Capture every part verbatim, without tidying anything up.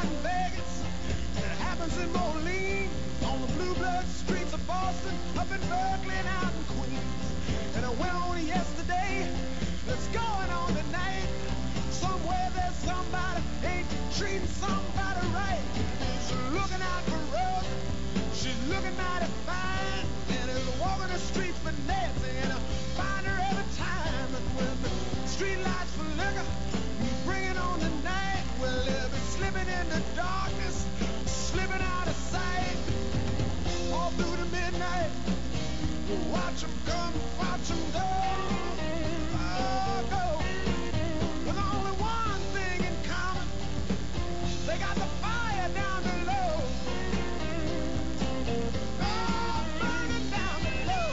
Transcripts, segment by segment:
out in Vegas, and it happens in Moline, on the blue blood streets of Boston, up in Berkeley and out in Queens. And it went on yesterday, it's going on tonight. Somewhere there's somebody ain't treating somebody right. She's looking out for Rose, she's looking mighty fine, and is walking the streets for Nancy, and I find her every time. And when the street lights for liquor, bring it on the night, well, they'll be slipping in the darkness, slipping out of sight, all through the midnight. Watch them come, watch them go, oh, go. With only one thing in common, they got the fire down below. Oh, burning down below.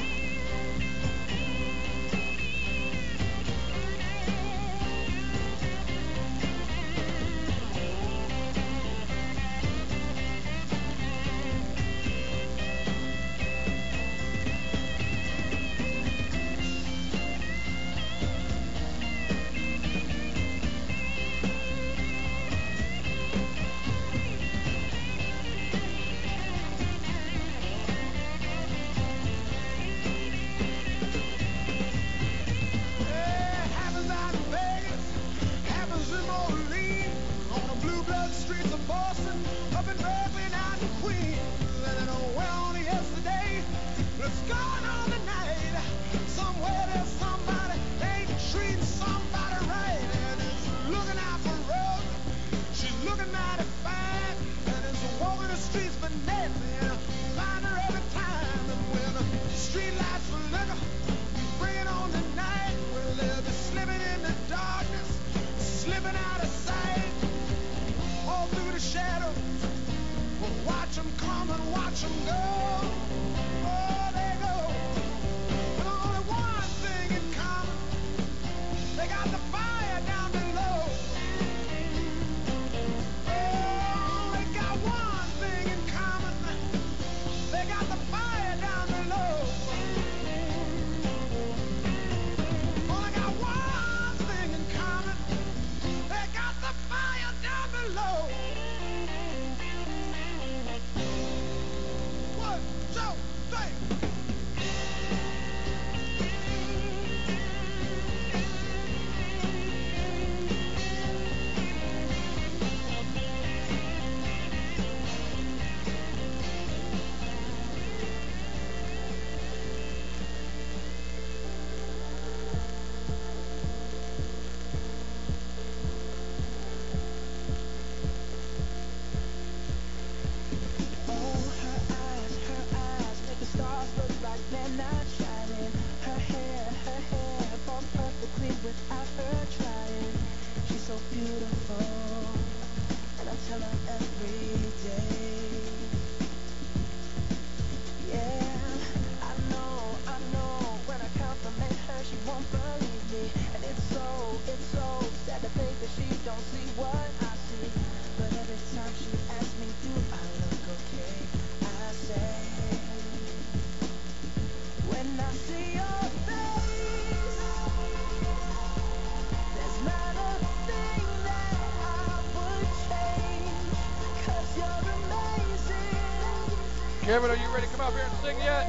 Kevin, are you ready to come up here and sing yet?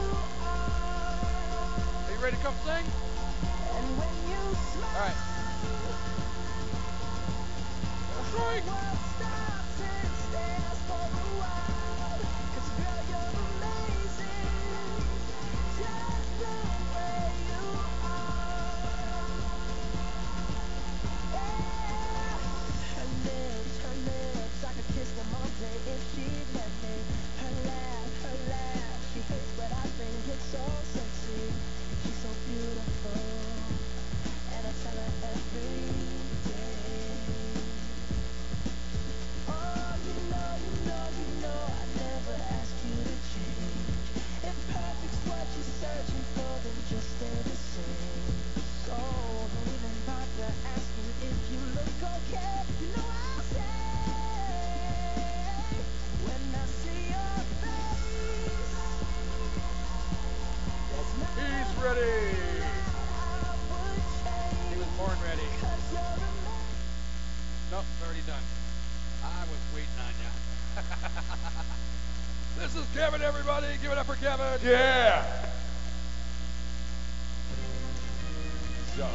Are you ready to come sing? All right. That's right. Oh, you know, you know, you know, I never asked you I was waiting on you. This is Kevin, everybody. Give it up for Kevin. Yeah. So,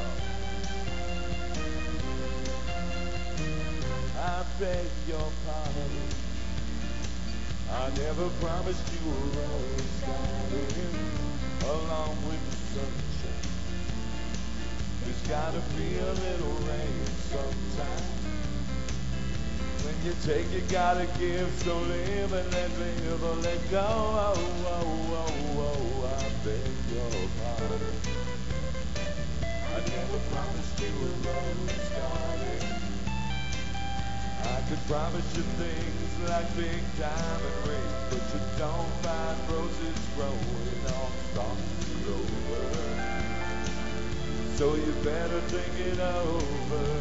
I beg your pardon. I never promised you a rose garden along with the sunshine. There's gotta be a little rain sometime. When you take, you gotta give. So live and let live or let go. Oh, oh, oh, oh, I beg your pardon. I never promised you a rose garden. I could promise you things like big diamond rings, but you don't find roses growing on soft clover. So you better think it over.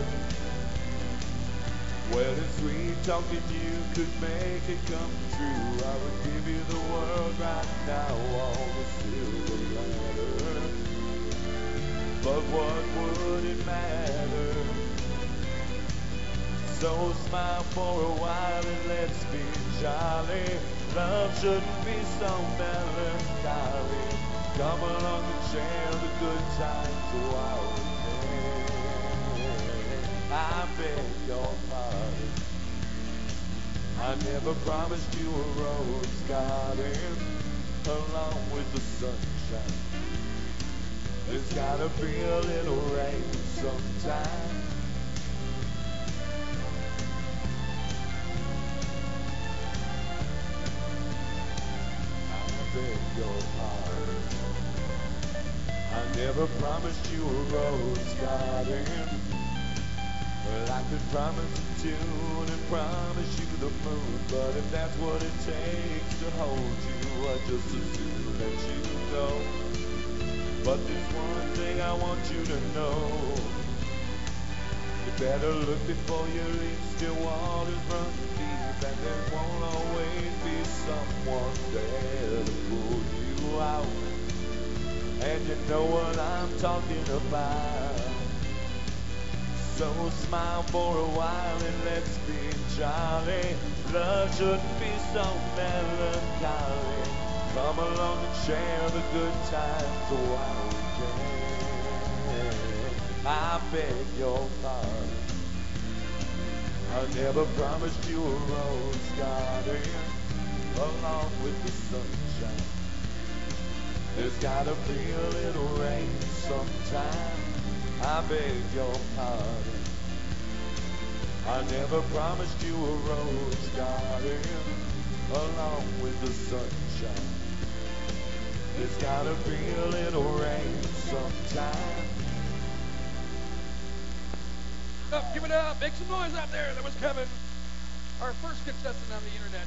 Well, in sweet talking you could make it come true. I would give you the world right now on the silver platter. But what would it matter? So smile for a while and let's be jolly. Love shouldn't be so melancholy. Come along and share the good times while we can. I beg your pardon. I never promised you a rose garden along with the sunshine. There's gotta be a little rain sometime. Beg your pardon. I never promised you a rose garden. Well, I could promise a tune and promise you the moon, but if that's what it takes to hold you, I just as soon let you go. But there's one thing I want you to know. You better look before you leap. Still waters run deep, and there won't always be someone there to pull you out. And you know what I'm talking about. So smile for a while and let's be jolly. Love shouldn't be so melancholy. Come along and share the good times while we can. I beg your pardon. I never promised you a rose garden along with the sunshine. There's gotta be a little rain sometime. I beg your pardon. I never promised you a rose garden along with the sunshine. There's gotta be a little rain sometime. Up, give it up, make some noise out there. That was Kevin, our first contestant on the internet.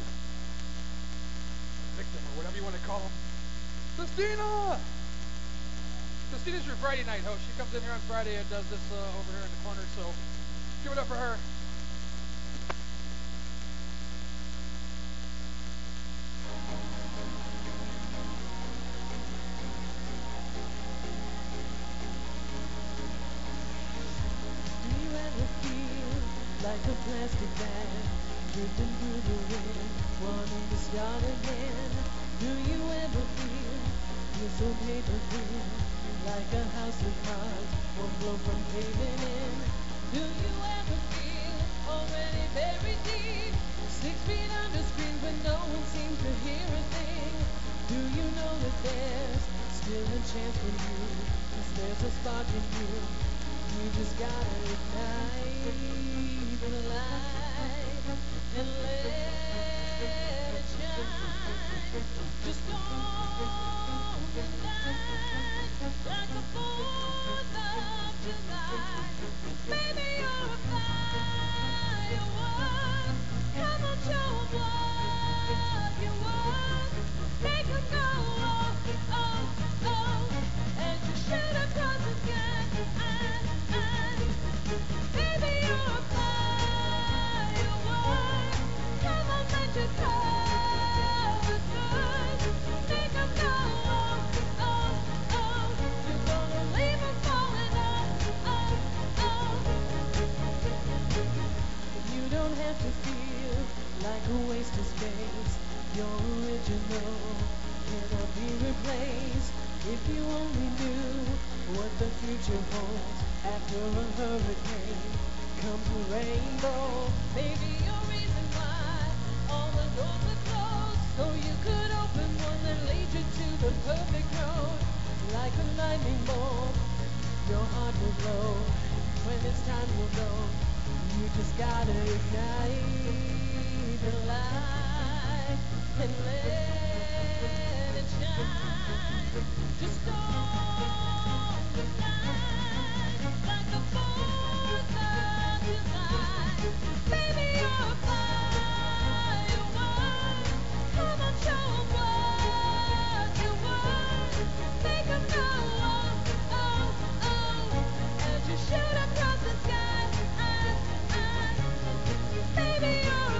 Victim, or whatever you want to call him. Christina! Christina's your Friday night host. She comes in here on Friday and does this uh, over here in the corner, so give it up for her. Like a plastic bag, drifting through the wind, wanting to start again. Do you ever feel you're so paper thin, like a house with cards, one blow from caving in? Do you ever feel already buried deep, six feet under screen, but no one seems to hear a thing? Do you know that there's still a chance for you, 'cause there's a spark in you, you just gotta ignite the light and let it shine. Just on the night, like the fourth of July. Baby, you're a firework. Come on, show 'em what you want. Make 'em go, oh, oh, oh, and you shoot across the sky. I, I, baby, you're a firework. don't have to feel like a waste of space. You're original, cannot be replaced. If you only knew what the future holds after a hurricane comes a rainbow. Maybe your reason why all the doors are closed, so you could open one that leads you to the perfect road. Like a lightning bolt, your heart will glow. When it's time to go, you just gotta ignite the light and let it shine. Just on the night, like the fourth of July. Baby, you're a firework. Come on, show 'em what you're worth. Make 'em know, oh, oh, oh, as you shoot across the sky. I, I, baby, you're a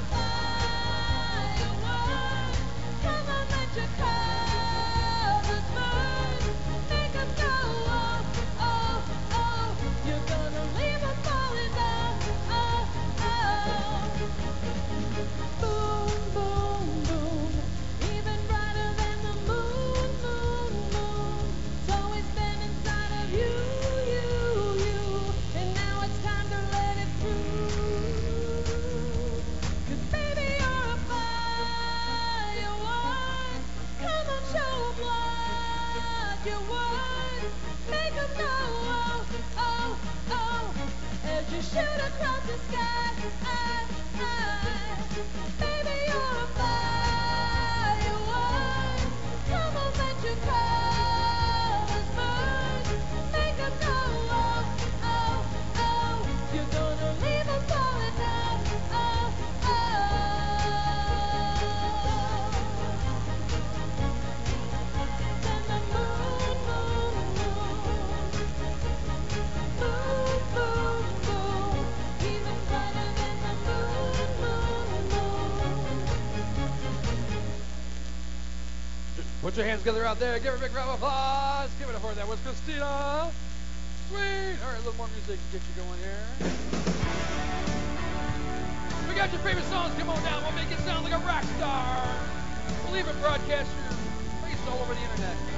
firework. Come on, let your colors burn. Make 'em go, oh, oh, oh. You're gonna leave 'em falling down, oh, oh. Boom, boom, boom. Even brighter than the moon, moon, moon. It's always been inside of you, you, you. And now it's time to let it through. 'Cause baby, you're a firework. Come on, show 'em what you're worth. Make 'em know, oh, oh, oh, as you shoot across the sky. I, I, baby, you're a firework. Come on, let your colors burn. Make 'em know, oh, oh, oh, you're gonna leave 'em falling down, oh, oh. Then the moon, moon, moon. Moon, moon, moon. Even brighter than the moon, moon, moon. Put your hands together out there. Give her a big round of applause. Give it up for her. That was Christina. Sweet. All right, a little more music to get you going here. We got your favorite songs. Come on down. We'll make it sound like a rock star. We'll even broadcast your face all over the internet.